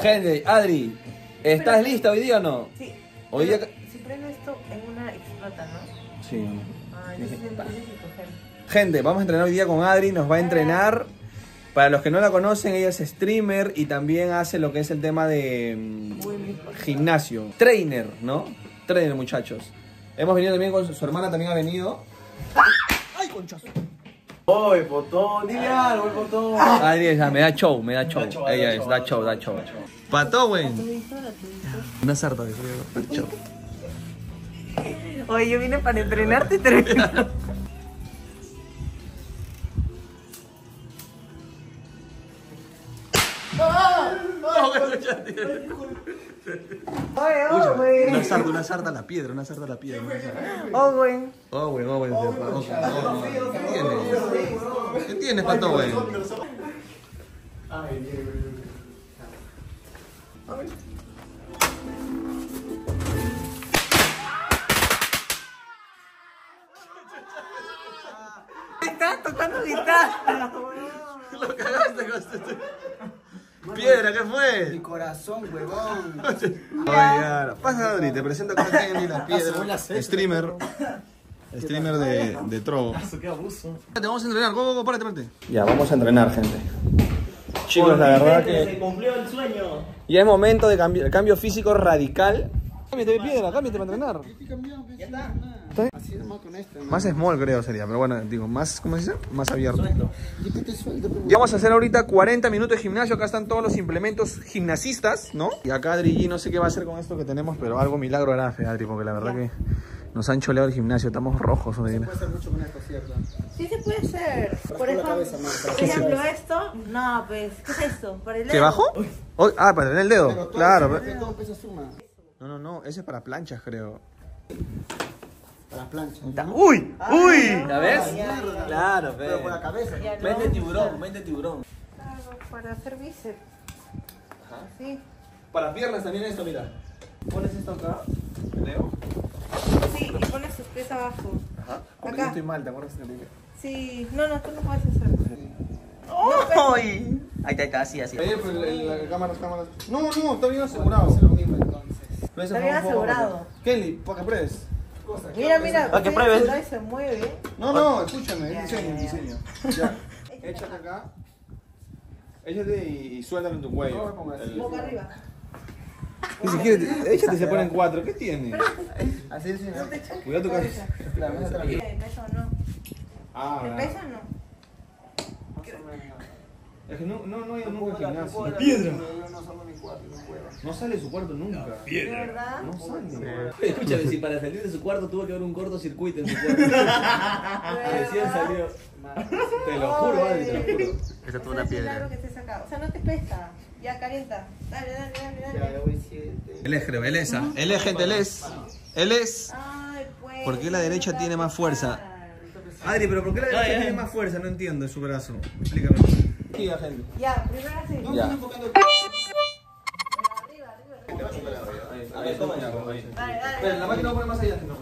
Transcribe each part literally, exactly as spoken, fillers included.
Gente, Adri, ¿estás Pero, lista hoy día o no? Sí. Hoy día... Si prendo esto en una explota, ¿no? Sí. Ah, entonces tienes que coger. Gente, vamos a entrenar hoy día con Adri, nos va a entrenar. Para los que no la conocen, ella es streamer y también hace lo que es el tema de um, gimnasio. Trainer, ¿no? Trainer, muchachos. Hemos venido también con su, su hermana, también ha venido. ¡Ay, conchazo! ¡Oye, Potón! ¡Dile algo, el Potón! Adri, esa, me da show, me da show. Da show ella da es, show, da, da show, da show. show. Pato, güey. Una sarta de eso, da show. Oye, yo vine para entrenarte y terminar. Oh, güey. Una sarta, una sarta a la piedra, una sarta a la piedra. Oh, güey. Oh, güey, oh, güey. ¿Qué tienes? ¿Qué tienes, Pato, güey? Estás tocando guitarra. Lo cagaste, cagaste. Piedra, ¿qué fue? Mi corazón, huevón. Oye, pasa, Adri, te presento con Henry, la piedra. Streamer. Streamer de, de Trovo. Qué abuso. Te vamos a entrenar, go, go, go, párate, párate. Ya, vamos a entrenar, gente. Chicos, la verdad que... Se cumplió el sueño. Ya es momento de cambio, el cambio físico radical. Cámbiate de piedra, cámbiate para entrenar. Ya está. Así nomás con esto. Más small creo sería, pero bueno, digo, más, ¿cómo se dice? Más abierto. Ya vamos a hacer ahorita cuarenta minutos de gimnasio, acá están todos los implementos gimnasistas, ¿no? Y acá Adri G no sé qué va a hacer con esto que tenemos, pero algo milagro hará, Adri, porque la verdad que nos han choleado el gimnasio, estamos rojos hoy. Se puede hacer mucho con esto, ¿cierto? Sí se puede hacer. Por ejemplo, por ejemplo esto, no, pues, ¿qué es esto? ¿Para el dedo? ¿Qué bajo? Oh, ah, para tener el dedo, Pero todo claro. Pero... todo peso suma. No, no, no, ese es para planchas, creo. Para planchas. ¿No? ¡Uy! Ah, ¡Uy! ¿la ves? Mierda. Claro, pero por la cabeza. Ya no. Vende tiburón, vende tiburón. Claro, para hacer bíceps. Ajá. Sí. Para piernas también esto, mira. Pones esto acá, Leo. Sí, y pones sus pies abajo. Ajá. Acá. Yo estoy mal, ¿te acuerdas que te dije? Sí. No, no, tú no puedes hacer. ¡Ay! Ahí está, ahí está, así, así. Ahí, pues, el- la cámara, cámaras. No, no, está bien asegurado. Es lo mismo entonces. Está bien asegurado. Kelly, para que pruebes. Mira, mira, Para que está pruebes. asegurado y se mueve. No, no, escúchame, Ya, es diseño, ya, ya. diseño. Ya, échate acá. Échate y, y suéltalo en tu cuello. El- Boca arriba. Ni siquiera, te- échate y se pone en cuatro, ¿qué tiene? Así es, No te echas Cuidado tu cabeza. cabeza. Claro, más atrás. ¿Me pesa o no? Ah, ¿Me verdad. pesa o no? Es que no, no, no hay nunca gimnasio. Piedra. Yo no salgo mi cuarto, no puedo. No sale de su cuarto nunca. ¿De verdad? No sale. Escúchame, si para salir de su cuarto tuvo que haber un cortocircuito en su cuarto. Recién salió. Te lo juro, Adri, te lo juro. Esa Es una piedra. Que esté sacado. O sea, no te pesa. Ya, calienta. Dale, dale, dale, Ya, dale. ya voy siete. Él es, creo, él es. ¿ah? Él es, gente, él es. Él es. Ay, pues. ¿Por qué la derecha tiene más fuerza? Adri, pero ¿por qué la derecha Ay, ay. tiene más fuerza? No entiendo su brazo. Explícame. Sí, gente. Ya, primero así. Ya. Arriba, arriba. Ahí, toma ya, ahí. Dale, dale. Espera, la máquina va a poner más allá. No, no.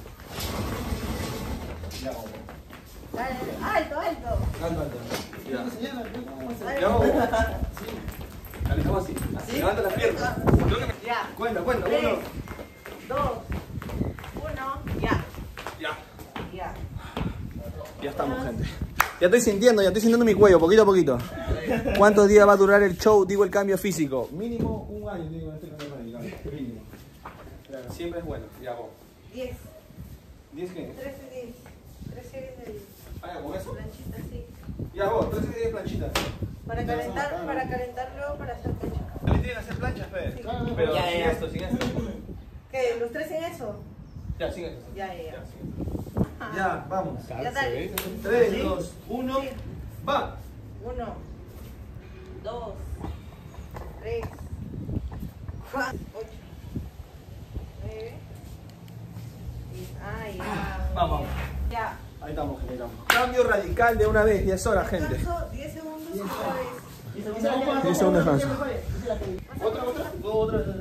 Dale, dale. Alto, alto. Alto, alto. Ya. Dale. Ya vamos. Dale, vamos así. Así. Levanta las piernas. Ya. Cuenta, cuenta. Tres, Uno. dos, uno, ya. Ya. Ya. Ya estamos, gente. Ya estoy sintiendo, ya estoy sintiendo mi cuello, poquito a poquito. ¿Cuántos días va a durar el show? Digo, el cambio físico. Mínimo un año, digo, este cambio radical. Mínimo. Claro, siempre es bueno. Ya, vos. Diez. ¿diez qué? Trece, diez. Trece series de diez. Ah, ya, con eso. Planchita, sí. Ya, vos, trece y diez planchitas. Para calentar, para calentar luego para hacer pecho. ¿También tienen que hacer planchas, Fede? Sí. Pero Ya, sin ya. esto, sin esto. ¿Qué? ¿Los tres en eso? Ya, sin esto. Ya, ya, ya. Ya, sin esto. Ya, vamos. Ya dale. tres, dos, uno, Sí. va. Uno, dos, tres, cuatro, ocho, nueve, diez. Ah, ya. Vamos. Ya. Ahí estamos, gente, ahí estamos. Cambio radical de una vez, diez horas, gente. Descanso diez segundos otra vez. diez segundos de descanso. Otra, otra. Otra, otra.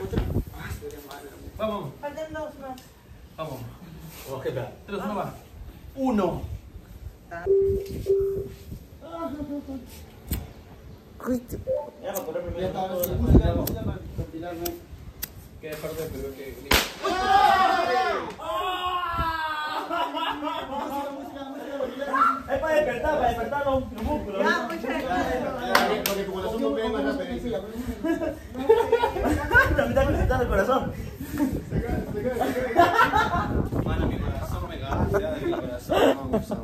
Vamos, Faltan dos más. vamos. Oh, ¿qué tal? Tres, uno más. Uno. Ya para poner primero. ¿Qué parte del Perú que es para despertar, para despertar los músculos. Ya, muchas gracias. Porque tu corazón no pega más rápido. También está conectando el corazón. Mano, mi corazón me gasta, de mi corazón no usa.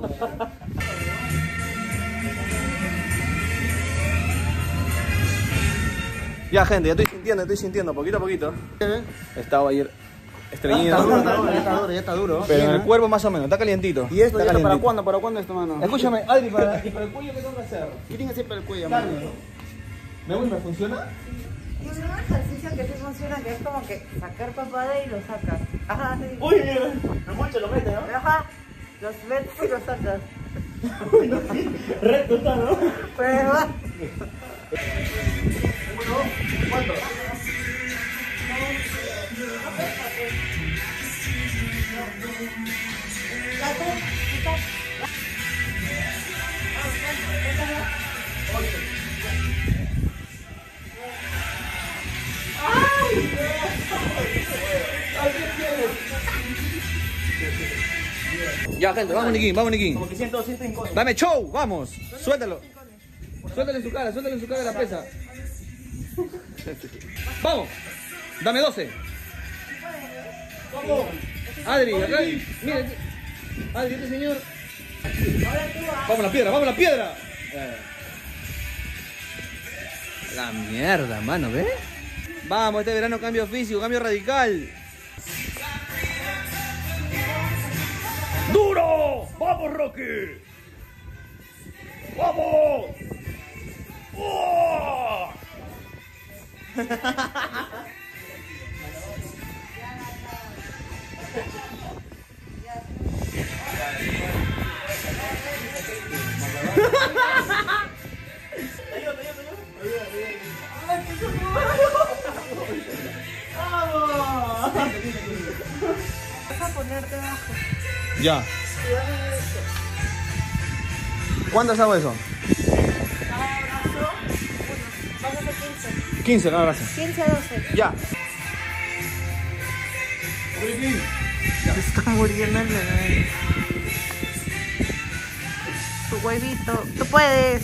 Ya, gente, ya estoy sintiendo, estoy sintiendo, poquito a poquito. Estaba ayer estreñido. Está duro, está duro, ya está duro, ya está duro. Pero en el Bien, ¿eh? cuerpo más o menos, está calientito. ¿Y esto, Está ¿y esto para calientito. cuándo? ¿Para cuándo esto, mano? Escúchame, Adri, para, ¿y para el cuello qué tengo que hacer? ¿Qué tiene que hacer para el cuello, mano? Cardio, ¿no? ¿Me voy, me funciona? Tiene un ejercicio que sí funciona, que es como que sacar papada y lo sacas. Ajá, sí. Uy, no mucho lo mete, ¿no? Ajá, los metes y los sacas. Recto está, ¿no? Prueba. ¿Cuánto? Ya, gente, vamos, Nikin, vamos, Nikin. Como que siento, siento incómodo. Dame show, vamos, suéltalo. Suéltalo en su cara, suéltalo en su cara la pesa. Vamos, dame doce. Adri, acá, mira, este- Adri, este señor. Vamos a la piedra, vamos a la piedra. La mierda, mano, ¿ves? Vamos, este verano cambio físico, cambio radical. ¡Duro! ¡Vamos, Rocky! ¡Vamos! ¡Oh! Vas a ponerte abajo. Ya. ¿Cuántas hago eso? Cada brazo, uno. Vas a hacer quince. quince cada brazo. quince a doce. Ya. Se está muriendo el bebé. Tu huevito. Tú puedes.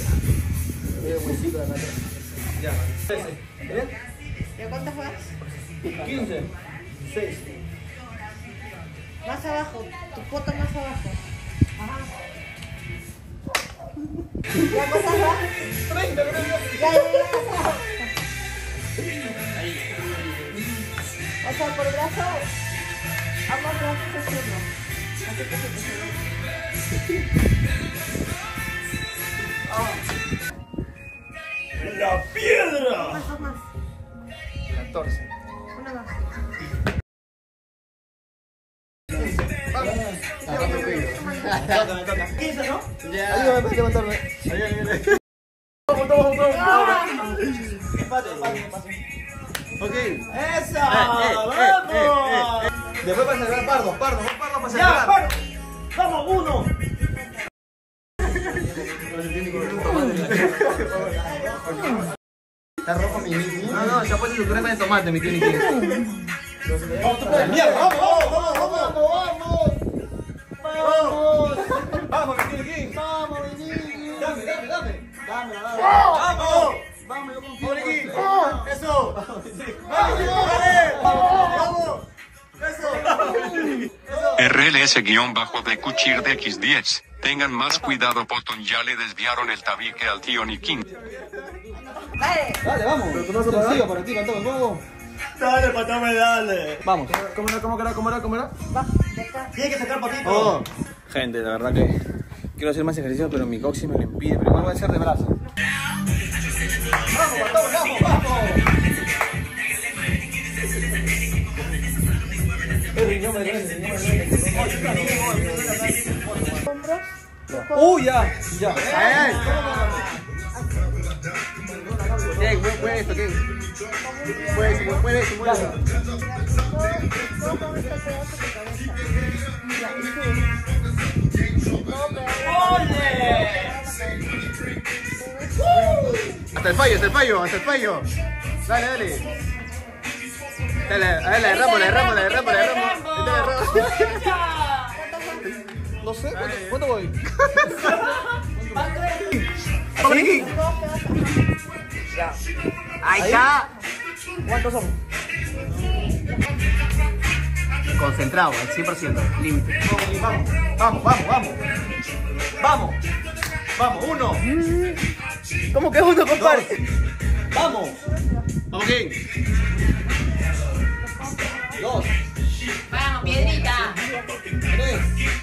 Ya. ¿Ya cuántas vas? quince. seis. Más abajo. Tu foto más abajo. Ajá. ¿Ya cuántas vas? treinta, Ya, ya, ya. O sea, por brazo, ambos brazos es uno. Así que se te sube. ¡La piedra! Más, más, más. catorce. Una más. quince, ¿no? Ayúdame para levantarme. Vamos, vamos, vamos. Empate, empate, empate. Ok. ¡Esa! Eh, eh, ¡Vamos! eh, eh, eh. Después para celebrar pardos, pardos, pardos para ¡Ya, celebrar. paro! ¡Vamos, uno! Está rojo mi Nicky. No, no, ya puedes su crema de tomate, mi tío Nicky. ¡Mierda! ¡Vamos, vamos, vamos, vamos! ¡Vamos! Vamos, mi tío Nicky. Vamos, mi Nicky. Dame, dame, dame. Dame, dame. Vamos. Vamos, yo confío. Vamos, Nicky. ¡Eso! Vamos, dale. ¡Vamos! R L S-D Cuchir de X diez. Tengan más cuidado, Potón, ya le desviaron el tabique al tío Nikin. Dale. Dale, vamos. Sencillo para ti, Pantón, vamos. ¡Dale, patame, dale! Vamos. ¿Cómo era, cómo era, cómo era, cómo era? Va, de acá. Tiene que sacar patito. Oh. Gente, la verdad que quiero hacer más ejercicio, pero mi coxis me lo impide. Pero igual voy a hacer de brazo. ¡Vamos, Patón, vamos, vamos! Hombros. ¡Uh, ya! Ya. ¿Qué? ¿Fue esto? ¿Qué? Mueve eso, mueve eso, mueve eso. Todo, todo está pegado a tu cabeza. Ya, y sube. Todo pegado. ¡Oye! Hasta Hasta el fallo, hasta el fallo, hasta el fallo. Dale, dale. Dale, dale, la derramo, la derramo, la derramo, la derramo. La derramo. No sé, ¿cuánto, cuánto voy? Vamos, Nicky. Ahí está. ¿Cuántos somos? Concentrado, al cien por ciento, límite. Vamos, vamos, vamos, vamos. Vamos. Vamos, uno. ¿Cómo que uno, compadre? Vamos. Vamos, King. Dos. Vamos, piedrita. Tres.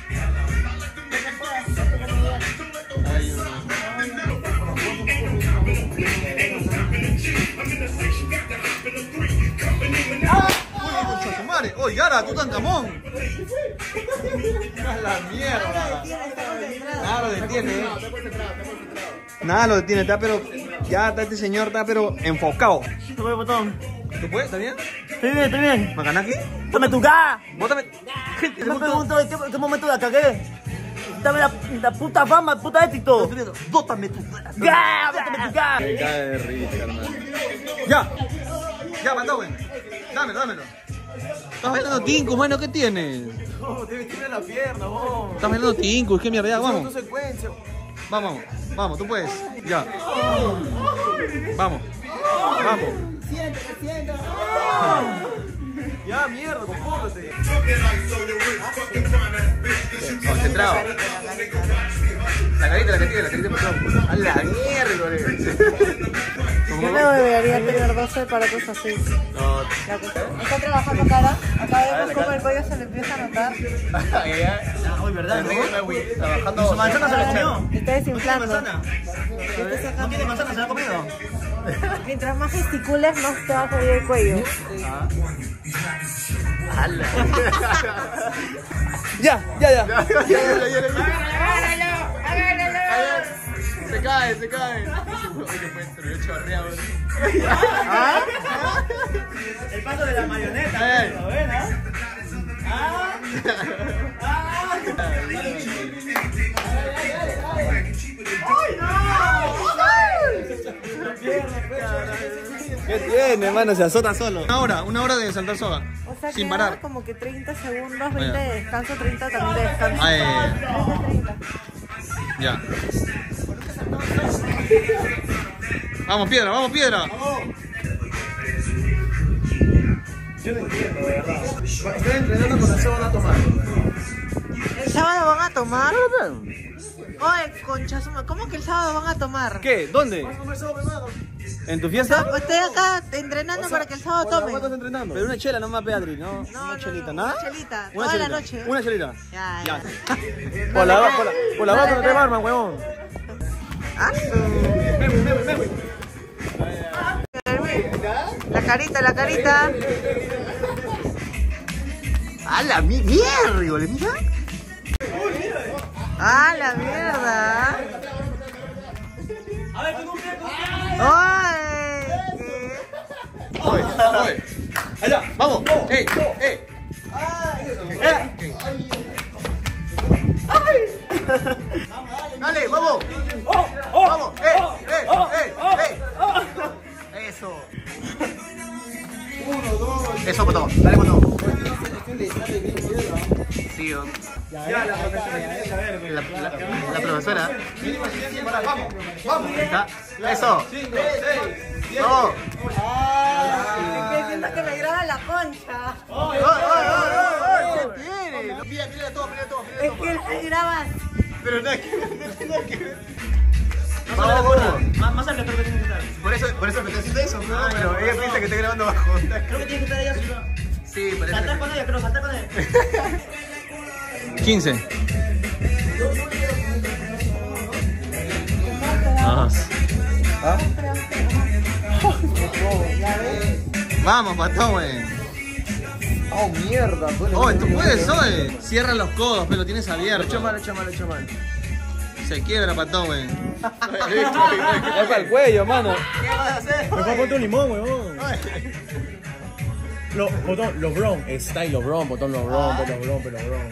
¡Oye, Gara, tú tan camón! ¡A la mierda! Nada lo detiene, ¿eh? Nada lo detiene, está pero... Ya está este señor, está pero enfocado. Toma el botón. ¿Tú puedes? ¿Está bien? Estoy bien, estoy bien. ¿Macanaki? ¡Dame tu K! Bótame. Yo me pregunto en qué, en qué momento la cagué. Dame la, la puta fama, el puta éxito. ¡Bótame tu! ¡Ga! ¡Bótame tu K! Me cae de risa, hermano. ¡Ya! ¡Ya, mandó, güey! ¡Dámelo, dámelo! ¿Estás bailando Tinku, bueno? ¿Qué tienes? No, te metiste en la pierna, vos. ¿Estás bailando Tinku? ¿Qué mierda? Ya, vamos. Tu secuencia. Vamos, vamos, tú puedes. Ya. Vamos. Vamos. Ya, mierda, compórtate. Concentrado. La carita, la carita, la carita por favor. A la mierda, Yo me debería tener doce aparatos así. No. La que está trabajando cara, acá vemos cómo el cuello se le empieza a notar. Uy, ¿verdad? ¿No? Trabajando. ¿Su manzana se la comió? Está desinflando. ¿Manzana? ¿No tiene manzana? ¿Se la ha comido? Mientras más gesticules, más te va a salir el cuello. Ya, ya, ya. ¡Agárralo! ¡Agárralo! Se cae, se cae. Oye, fue entre chorreado. ¿Ah? El paso de la mayonesa. ¿Lo ven, ah? ¿Ah? ¿Ah? ¿Qué tiene, hermano? Se azota solo. Una hora, una hora de saltar soga. O sea, Sin queda parar. como que treinta segundos, Vaya. veinte de descanso, treinta también de descanso. Ah, eh. treinta, treinta. Ya. Vamos, piedra, vamos, piedra. Yo no entiendo, de verdad. Estoy entrenando con el sábado a tomar. ¿El sábado van a tomar? Oye, concha suma, ¿cómo que el sábado van a tomar? ¿Qué? ¿Dónde? ¿En tu fiesta? Estoy acá entrenando para que el sábado ¿Cuánto tomen. estás entrenando? Pero una chela nomás, Beatriz, ¿no? No, Una no, chelita, no, ¿nada? una chelita, Una toda la chelita. noche. Una chelita. Ya, Ya. ya. Por la por la por la barra no te barman, huevón. Ah, la carita, la carita. ¡A la mi mierda! ¿Le mira? Ah, la mierda. A ver, tú cumple, cumple. Ay, ¡Oye! ¡Oye! ¡Allá! ¡Vamos! ¡Ey! ¡Ey! ¡Dale! ¡Vamos! ¡Vamos! ¡Eh! ¡Eh! ¡Eh! ¡Eh! ¡Eso! Eso, botón. Dale, botón. Sí, yo. Ya, la profesora. La, la, la profesora. ¡Vamos! ¡Vamos! Está. ¡Eso! ¡No! que siento que me graba la concha. ¡Ay, ay, ay! ¿Qué tiene? Mira, mira todo, mira todo, mira Es todo. que él se graba. Pero nada que ver, nada que ver. No Vamos, vamos. Más, más cerca creo que tiene que estar. Por eso, por eso me está haciendo eso, ¿no? Pero ella piensa que estoy grabando bajo. Creo que tiene que estar ella arriba. Sí, parece. Saltar con ella, creo, saltar con ella. quince. Más. ¿Ah? Vamos, patón, güey. Oh, mierda. Oh, tú puedes, oye. Cierra los codos, pero lo tienes abierto. Hecho mal, hecho mal, hecho mal. Se quiebra, patón, güey. Es para el cuello, mano. ¿Qué vas a hacer? Mejor ponte un limón, weón. Lo, botón, los bron, style los bron, botón los bron, los bron, los bron.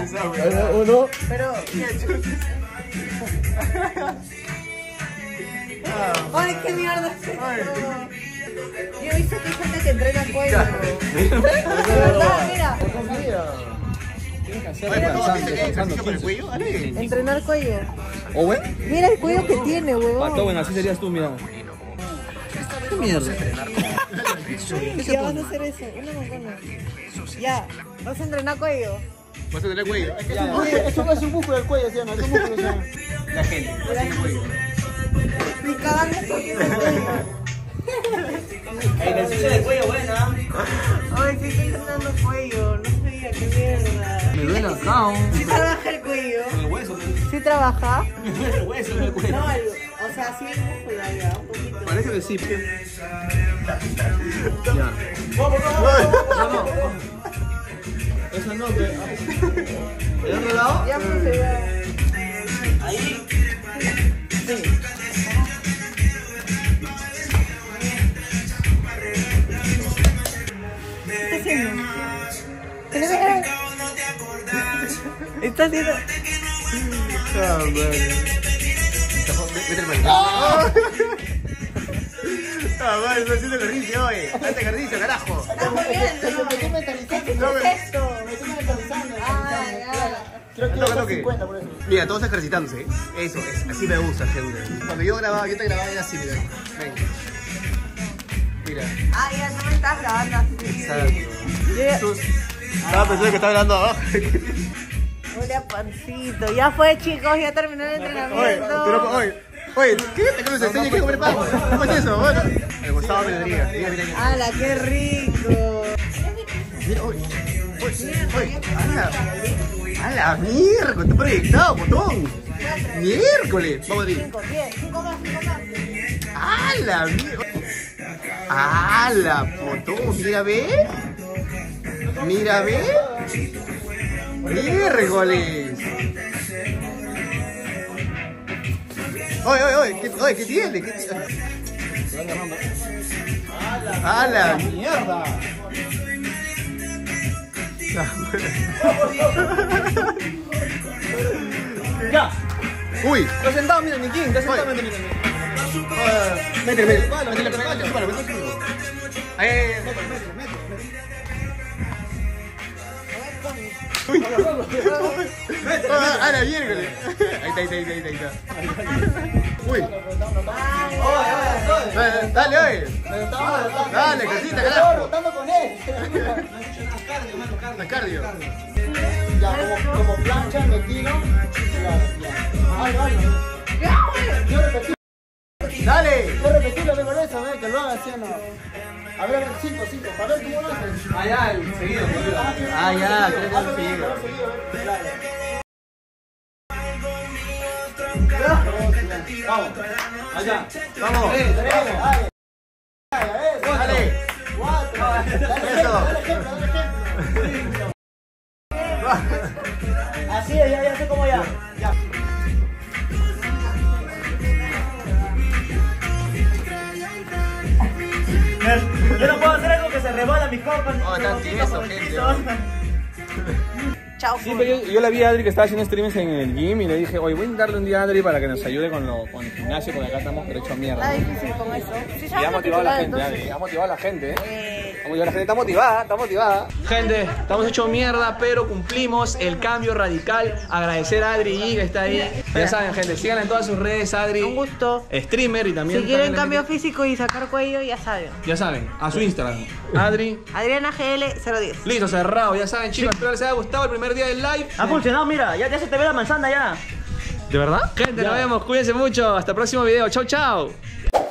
Uno, Pero Ay, qué mierda es esto. Yo he visto que hay gente que entrena cuello. De verdad, mira. Tienes que hacer Oye, ¿no descansando, haces descansando ejercicio por el quince. cuello? Dale. Entrenar cuello. Owen, Mira el cuello que tiene, huevón. Patowen, así serías tú, mira. ¿Qué mierda? Ya vas a hacer eso, una montona. Ya, vas a entrenar cuello. Vas a tener cuello. Oye, eso no es un músculo del cuello, ¿sí o no? Es un músculo, ¿sí o no? La gente. Tiene cuello. Mi cagando el cuello. Ejercicio de cuello buena. Ay, sí estoy entrenando cuello, no sabía, qué mierda. Me duele acá. ¿Sí trabaja el cuello? El hueso. ¿Sí trabaja? El hueso, no el cuello. No, el- o sea, sí es músculo ya, un poquito. Parece que sí. Ya. Vamos, vamos. Eso no, que... ¿El otro lado? Ya pues ya. ¿Qué está haciendo? ¿Qué le ve? Está haciendo... Ah, madre. Métele mal. ¡Ah! Ah, madre, estoy haciendo ejercicio hoy. Hazte ejercicio, carajo. ¡Está muy bien! Me estoy mentalizando. ¿Qué es esto? Me estoy mentalizando. Ah, ya. Creo que Toca, voy a toque. cincuenta por eso. Mira, todos ejercitándose. Eso es, así me gusta, gente. Cuando yo grababa, yo te grababa era así, mira. Ven. Mira. Ah, ya no me estás grabando así. Exacto. Estaba pensando que estaba hablando abajo. Huele a pancito. Ya fue, chicos, ya terminó el Oye, entrenamiento. pero, oye, oye, ¿qué? ¿Te comes el enseña que comer pan? ¿Cómo es eso? Bueno. El Gustavo Mediodía. Mira, mira, mira. ¡Hala, qué rico! Mira, oye. Oye, oye. ¡Hala! ¡Hala, mierda! ¡Está proyectado, botón! ¡Miércoles! Vamos a ir. Cinco, diez, cinco más, cinco más. ¡Hala, mierda! ¡Hala, botón! Mira, ve. Mira, ve. ¡Miércoles! Oye, oye, oye, ¿qué, oye, ¿qué tiene? ¿Qué tiene? ¡Hala! ¡Mierda! ¡Ya! ¡Uy! Está sentado, mira, Nikin, está sentado, mira, mira, mira. Métele, métele, métele, métele, métele, métele. Ahí, ahí, ahí, métele, métele, métele. Uy. Ah, la miércoles. Ahí está, ahí está, ahí está, ahí está. Uy. Dale, dale, oye. Dale, ejercita, carajo. Rotando con él. La cardio. Ya, como, como plancha, me tiro. Ya, ya. Ay, ay. Yo repetí, Dale. yo repetí lo con eso, ¿eh? Que lo haga así o no. A ver, a ver, cinco, cinco. A ver cómo lo haces. Ah, ya, el seguido. Ah, ya, creo que es el seguido. Vamos, allá. Vamos. Dale. Eso. Así es, ya, ya sé cómo ya. Ya. Yo no puedo hacer algo que se rebola mis copas. Oh, tan tieso, gente. Chao. Sí, pero yo, yo la vi a Adri que estaba haciendo streams en el gym y le dije, oye, voy a intentarle un día a Adri para que nos ayude con, lo, con el gimnasio, porque acá estamos pero hecho mierda. Está difícil con eso. Sí, Y ya ha vamos motivado a la titular, gente, Adri, entonces. ha motivado a la gente, ¿eh? Eh, Ha motivado a la gente, está motivada, está motivada. Gente, estamos hecho mierda, pero cumplimos el cambio radical. Agradecer a Adri G que está ahí. Ya saben, gente, síganla en todas sus redes, Adri. Un gusto. Streamer y también... Si quieren también le cambio mete- físico y sacar cuello, ya saben. Ya saben, a su Instagram. Adri. Adriana G L cero diez. Listo, cerrado, ya saben, chicos. Espero les haya gustado el primer día del live. Ha funcionado, mira, ya, ya se te ve la manzana ya. ¿De verdad? Gente, nos vemos, cuídense mucho. Hasta el próximo video. Chau, chau.